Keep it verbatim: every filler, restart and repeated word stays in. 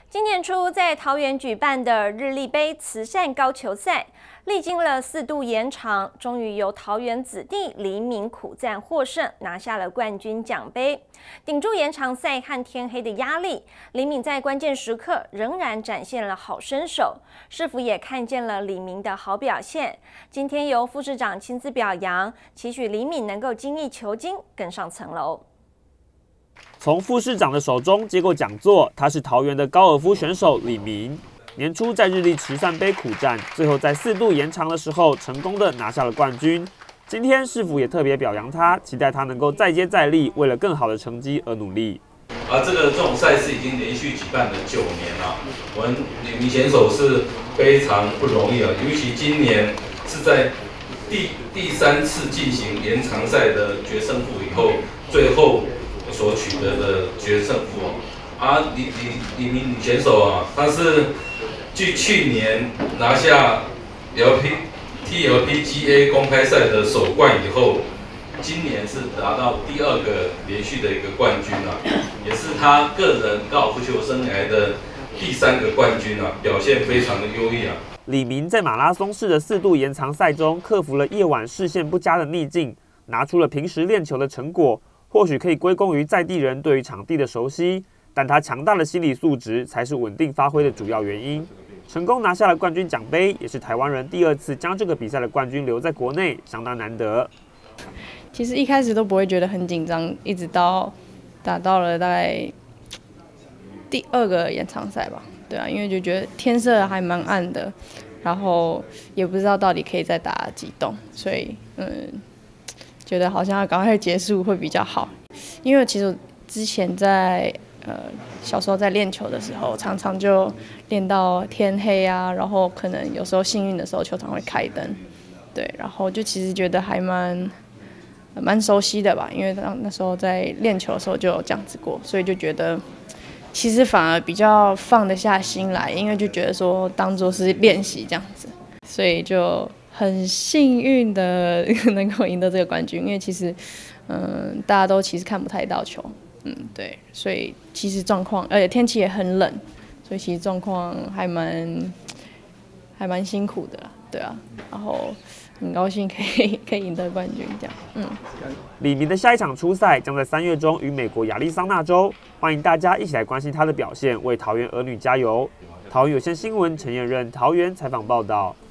今年初在桃园举办的日立杯慈善高球赛，历经了四度延长，终于由桃园子弟黎明苦战获胜，拿下了冠军奖杯。顶住延长赛和天黑的压力，黎明在关键时刻仍然展现了好身手，市府也看见了李明的好表现。今天由副市长亲自表扬，期许黎明能够精益求精，更上层楼。 从副市长的手中接过讲座，他是桃园的高尔夫选手李明。年初在日立慈善杯苦战，最后在四度延长的时候，成功的拿下了冠军。今天市府也特别表扬他，期待他能够再接再厉，为了更好的成绩而努力。 而这个这种赛事已经连续举办了九年了，我们李明选手是非常不容易了，尤其今年是在第第三次进行延长赛的决胜负以后，最后 所取得的决胜负啊，李李李明女选手啊，她是继去年拿下 L P T L P G A 公开赛的首冠以后，今年是达到第二个连续的一个冠军啊，也是她个人高尔夫球生涯的第三个冠军啊，表现非常的优异啊。 李明在马拉松式的四度延长赛中，克服了夜晚视线不佳的逆境，拿出了平时练球的成果。 或许可以归功于在地人对于场地的熟悉，但他强大的心理素质才是稳定发挥的主要原因。成功拿下了冠军奖杯，也是台湾人第二次将这个比赛的冠军留在国内，相当难得。 其实一开始都不会觉得很紧张，一直到打到了大概第二个延长赛吧，对啊，因为就觉得天色还蛮暗的，然后也不知道到底可以再打几洞，所以嗯。 觉得好像要赶快结束会比较好，因为其实之前在呃小时候在练球的时候，常常就练到天黑啊，然后可能有时候幸运的时候球场会开灯，对，然后就其实觉得还蛮蛮熟悉的吧，因为那那时候在练球的时候就有这样子过，所以就觉得其实反而比较放得下心来，因为就觉得说当作是练习这样子，所以就 很幸运的能够赢得这个冠军，因为其实，嗯，大家都其实看不太到球，嗯，对，所以其实状况，而且天气也很冷，所以其实状况还蛮还蛮辛苦的啦，对啊，然后很高兴可以可以赢得冠军这样，嗯。 李明的下一场初赛将在三月中于美国亚利桑那州，欢迎大家一起来关心他的表现，为桃园儿女加油。桃园有线新闻陈彦任桃园采访报道。